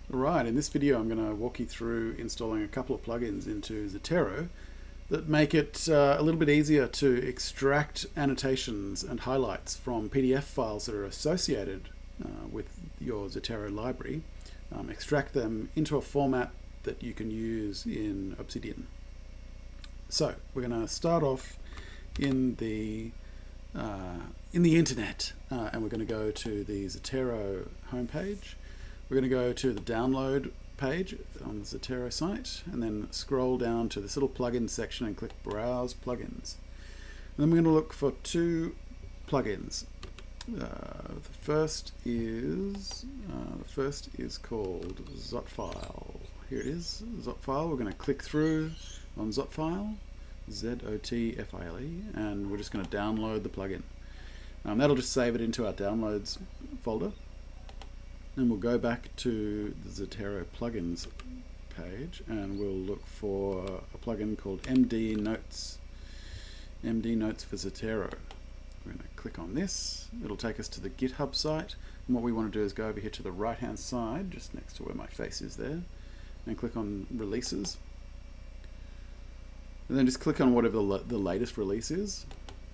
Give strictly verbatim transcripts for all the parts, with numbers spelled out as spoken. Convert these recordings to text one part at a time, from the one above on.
Right, in this video I'm going to walk you through installing a couple of plugins into Zotero that make it uh, a little bit easier to extract annotations and highlights from P D F files that are associated uh, with your Zotero library, um, extract them into a format that you can use in Obsidian. So we're going to start off in the uh, in the internet uh, and we're going to go to the Zotero homepage. We're going to go to the download page on the Zotero site and then scroll down to this little plugin section and click Browse Plugins. And then we're going to look for two plugins. Uh, the first is uh, the first is called Zotfile. Here it is, Zotfile. We're going to click through on Zotfile, Z O T F I L E, and we're just going to download the plugin. Um, that'll just save it into our downloads folder. And we'll go back to the Zotero plugins page and we'll look for a plugin called M D Notes. M D Notes for Zotero. We're going to click on this. It'll take us to the GitHub site. And what we want to do is go over here to the right hand side, just next to where my face is there, and click on Releases. And then just click on whatever the, the latest release is.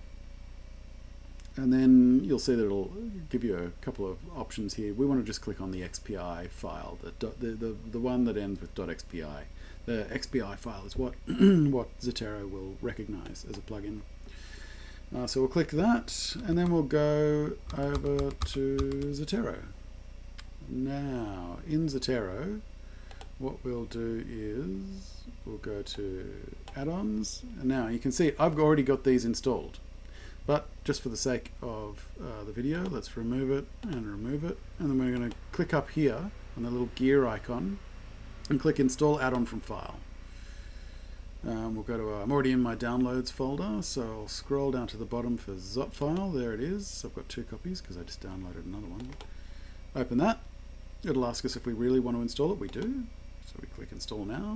And then you'll see that it'll give you a couple of options here. We want to just click on the X P I file, the, the, the, the one that ends with .xpi. The X P I file is what, what Zotero will recognize as a plugin. Uh, so we'll click that, and then we'll go over to Zotero. Now, in Zotero, what we'll do is we'll go to add-ons. And now you can see I've already got these installed. But just for the sake of uh, the video, let's remove it and remove it. And then we're going to click up here on the little gear icon and click Install Add-on from File. Um, we'll go to, uh, I'm already in my Downloads folder, so I'll scroll down to the bottom for Zotfile. There it is. I've got two copies because I just downloaded another one. Open that. It'll ask us if we really want to install it. We do. So we click Install Now.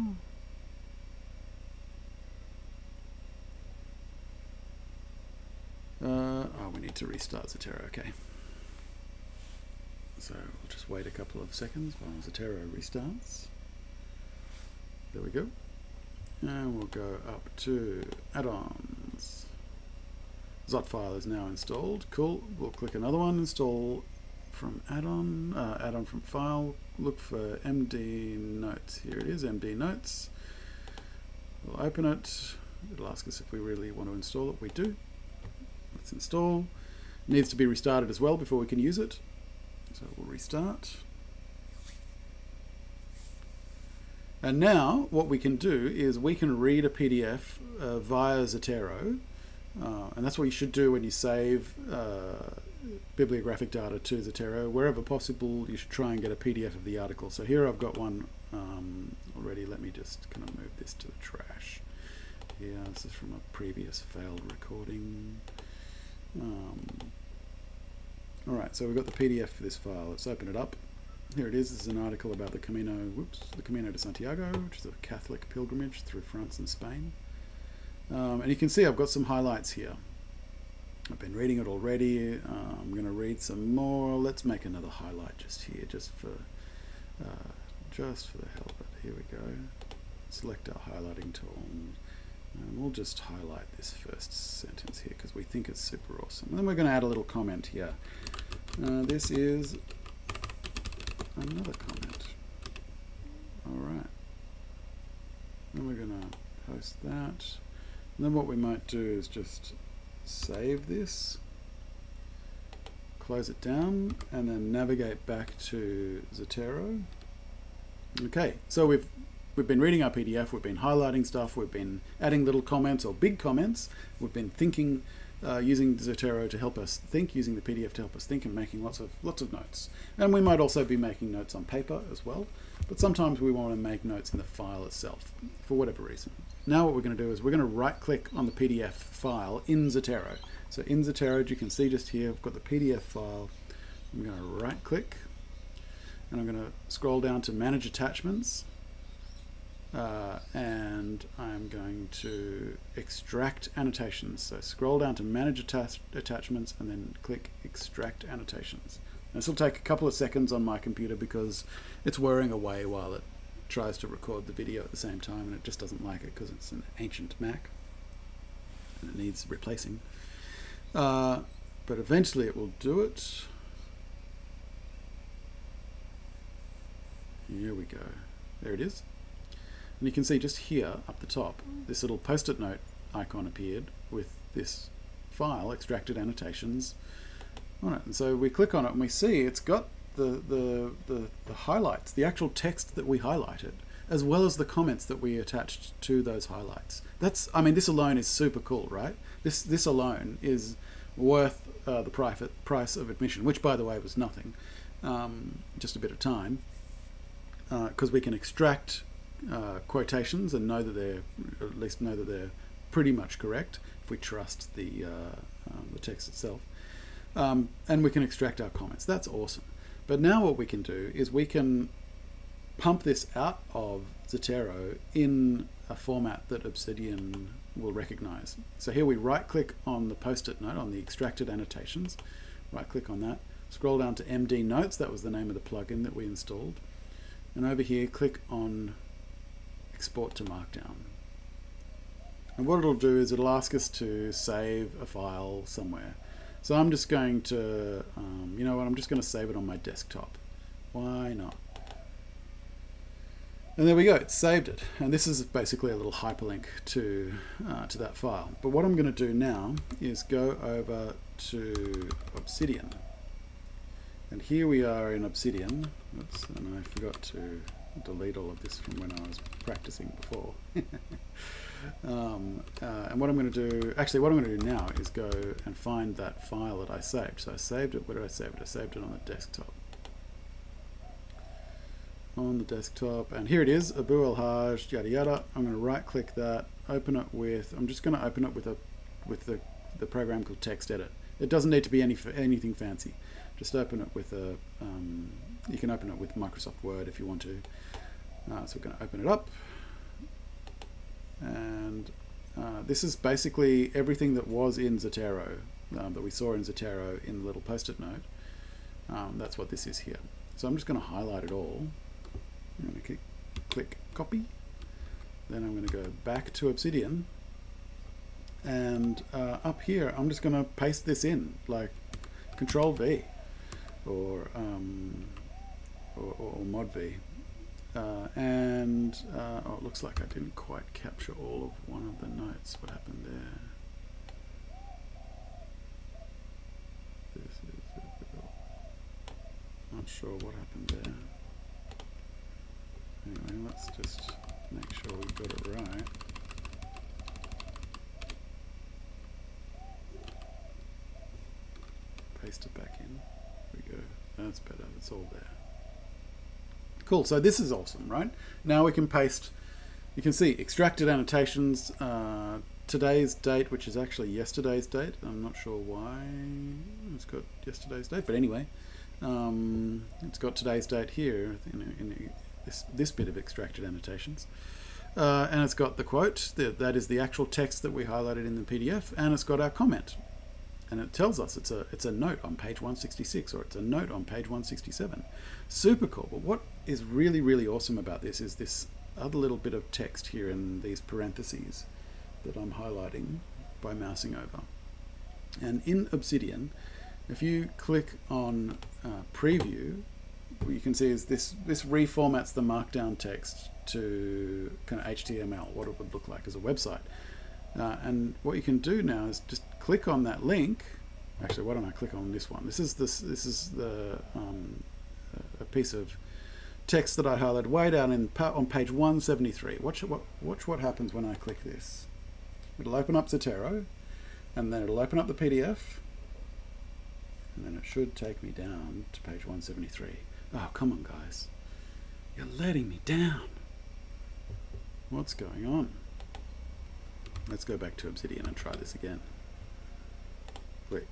Uh, oh, we need to restart Zotero, okay. So we'll just wait a couple of seconds while Zotero restarts. There we go. And we'll go up to add-ons. Zotfile is now installed. Cool. We'll click another one, install from add-on, uh, add-on from file, look for M D Notes. Here it is, M D Notes. We'll open it. It'll ask us if we really want to install it. We do. Let's install. It needs to be restarted as well before we can use it. So we'll restart. And now what we can do is we can read a P D F uh, via Zotero. Uh, and that's what you should do when you save uh, bibliographic data to Zotero. Wherever possible, you should try and get a P D F of the article. So here I've got one um, already. Let me just kind of move this to the trash. Yeah, this is from a previous failed recording. Um, Alright, so we've got the P D F for this file. Let's open it up. Here it is. This is an article about the Camino, whoops, the Camino de Santiago, which is a Catholic pilgrimage through France and Spain. Um, and you can see I've got some highlights here. I've been reading it already. Uh, I'm going to read some more. Let's make another highlight just here, just for, uh, just for the hell of it. Here we go. Select our highlighting tool. And we'll just highlight this first sentence here because we think it's super awesome. And then we're going to add a little comment here. Uh, this is another comment. Alright. Then we're going to post that. And then what we might do is just save this, close it down, and then navigate back to Zotero. Okay, so we've We've been reading our P D F, we've been highlighting stuff, we've been adding little comments or big comments, we've been thinking, uh, using Zotero to help us think, using the P D F to help us think, and making lots of lots of notes. And we might also be making notes on paper as well, but sometimes we want to make notes in the file itself, for whatever reason. Now what we're going to do is we're going to right-click on the P D F file in Zotero. So in Zotero, as you can see just here, I've got the P D F file. I'm going to right-click, and I'm going to scroll down to Manage Attachments. Uh, and I'm going to extract annotations. So scroll down to Manage Attach Attachments and then click Extract Annotations. This will take a couple of seconds on my computer because it's whirring away while it tries to record the video at the same time, and it just doesn't like it because it's an ancient Mac and it needs replacing. Uh, but eventually it will do it. Here we go. There it is. And you can see just here up the top, this little post-it note icon appeared with this file, extracted annotations, on it. And so we click on it and we see it's got the, the, the, the highlights, the actual text that we highlighted, as well as the comments that we attached to those highlights. That's, I mean, this alone is super cool, right? This, this alone is worth uh, the price of admission, which, by the way, was nothing, um, just a bit of time, because uh, we can extract uh, quotations and know that they're, or at least know that they're pretty much correct if we trust the, uh, um, the text itself. Um, and we can extract our comments. That's awesome. But now what we can do is we can pump this out of Zotero in a format that Obsidian will recognize. So here we right click on the post-it note, on the extracted annotations, right click on that, scroll down to M D Notes, that was the name of the plugin that we installed, and over here click on Export to Markdown. And what it'll do is it'll ask us to save a file somewhere. So I'm just going to, um, you know what, I'm just going to save it on my desktop. Why not? And there we go, it's saved it. And this is basically a little hyperlink to, uh, to that file. But what I'm going to do now is go over to Obsidian. And here we are in Obsidian. Oops, and I forgot to delete all of this from when I was practicing before. um, uh, and what I'm going to do, actually what I'm going to do now is go and find that file that I saved. So I saved it, where did I save it? I saved it on the desktop. On the desktop, and here it is, Abu al-Hajj, yada yada. I'm going to right click that, open it with, I'm just going to open it with a with the, the program called Text Edit. It doesn't need to be any anything fancy. Just open it with a, um, you can open it with Microsoft Word if you want to. Uh, so we're going to open it up. And uh, this is basically everything that was in Zotero, um, that we saw in Zotero in the little post-it note. Um, that's what this is here. So I'm just going to highlight it all. I'm going to click, click copy. Then I'm going to go back to Obsidian. And uh, up here, I'm just going to paste this in, like Control V or, um, or, or Mod V. Uh, and uh, oh, it looks like I didn't quite capture all of one of the notes. What happened there? This is not sure what happened there. Anyway, let's just make sure we've got it right. Paste it back in. There we go. That's better. It's all there. Cool. So this is awesome, right? Now we can paste, you can see extracted annotations, uh, today's date, which is actually yesterday's date. I'm not sure why it's got yesterday's date, but anyway, um, it's got today's date here in, in this, this bit of extracted annotations. Uh, and it's got the quote, the, that is the actual text that we highlighted in the P D F, and it's got our comment. And it tells us it's a it's a note on page one sixty-six, or it's a note on page one sixty-seven. Super cool. But what is really, really awesome about this is this other little bit of text here in these parentheses that I'm highlighting by mousing over. And in Obsidian, if you click on uh, preview, what you can see is this, this reformats the markdown text to kind of H T M L, what it would look like as a website. Uh, and what you can do now is just click on that link. Actually, why don't I click on this one? This is this this is the um, a piece of text that I highlighted way down in on page one seventy-three. Watch what watch what happens when I click this. It'll open up Zotero, and then it'll open up the P D F, and then it should take me down to page one seventy-three. Oh, come on, guys! You're letting me down. What's going on? Let's go back to Obsidian and try this again. Click.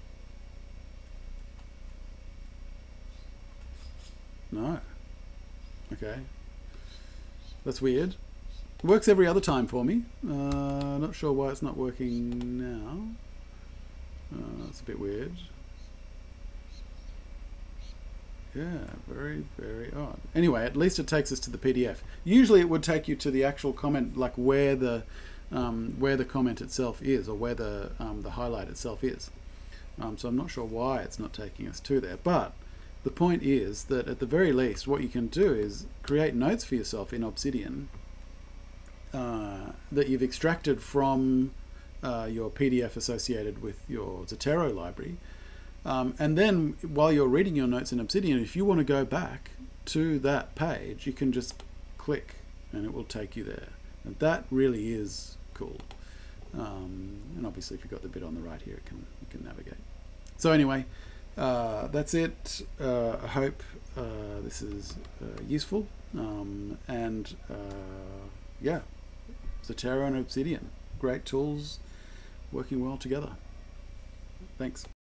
No. Okay. That's weird. It works every other time for me. Uh, not sure why it's not working now. Uh, that's a bit weird. Yeah, very, very odd. Anyway, at least it takes us to the P D F. Usually it would take you to the actual comment, like where the um, where the comment itself is, or where the, um, the highlight itself is. Um, so I'm not sure why it's not taking us to there. But the point is that at the very least, what you can do is create notes for yourself in Obsidian uh, that you've extracted from uh, your P D F associated with your Zotero library. Um, and then while you're reading your notes in Obsidian, if you want to go back to that page, you can just click and it will take you there. And that really is cool. Um, and obviously if you've got the bit on the right here, it can, you can navigate. So anyway, uh, that's it. Uh, I hope uh, this is uh, useful. Um, and uh, yeah, Zotero and Obsidian, great tools working well together. Thanks.